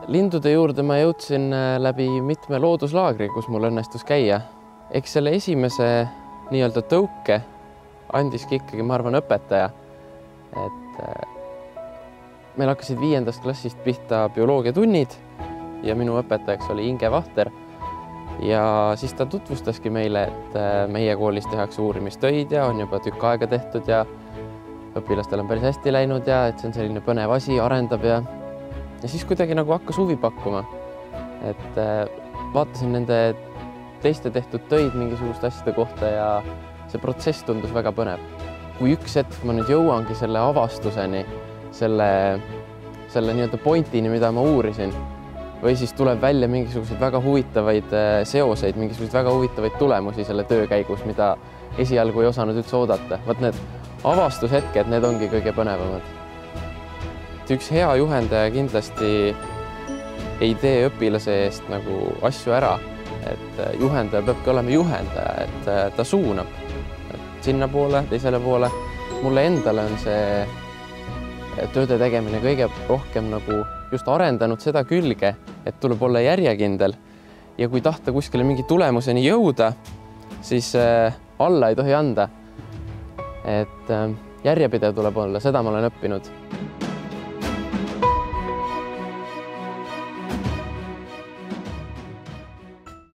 Lindude juurde ma jõudsin läbi mitme looduslaagri, kus mul õnnestus käia. Eks selle esimese nii-öelda tõuke andiski ikkagi, ma arvan, õpetaja. Et meil hakkasid 5. klassist pihta bioloogiatunnid ja minu õpetajaks oli Inge Vahter. Ja siis ta tutvustaski meile, et meie koolis tehakse uurimistöid ja on juba tükk aega tehtud ja õpilastel on päris hästi läinud ja et see on selline põnev asi, arendab ja siis kuidagi nagu hakkas huvi pakkuma. Et vaatasin nende teiste tehtud töid mingisuguste asjade kohta ja see protsess tundus väga põnev. Kui üks hetk ma nüüd jõuangi selle avastuseni, selle nii-öelda pointini, mida ma uurisin, või siis tuleb välja mingisuguseid väga huvitavaid seoseid, mingisuguseid väga huvitavaid tulemusi selle töö käigus, mida esialgu ei osanud üldse oodata. Vaat need avastushetked, need ongi kõige põnevamad. Üks hea juhendaja kindlasti ei tee õpilase eest nagu asju ära, et juhendaja peabki olema juhendaja, et ta suunab sinna poole, teisele poole. Mulle endale on see tööde tegemine kõige rohkem nagu just arendanud seda külge, et tuleb olla järjekindel ja kui tahta kuskile mingi tulemuseni jõuda, siis alla ei tohi anda. Et järjepidev tuleb olla, seda ma olen õppinud.